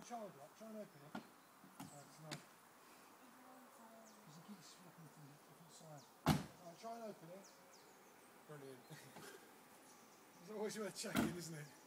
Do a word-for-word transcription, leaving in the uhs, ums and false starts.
the child lock, try and open it. Oh, it's not. Because it keeps swapping from different sides. Alright, try and open it. Brilliant. It's always worth checking, isn't it?